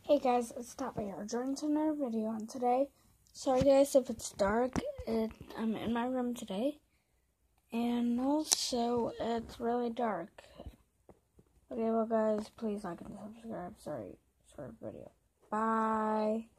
Hey guys, it's Tapa here, joining to another video. And today, sorry guys if it's dark, I'm in my room today, and also it's really dark. Okay, well guys, please like and subscribe. Sorry, short video. Bye.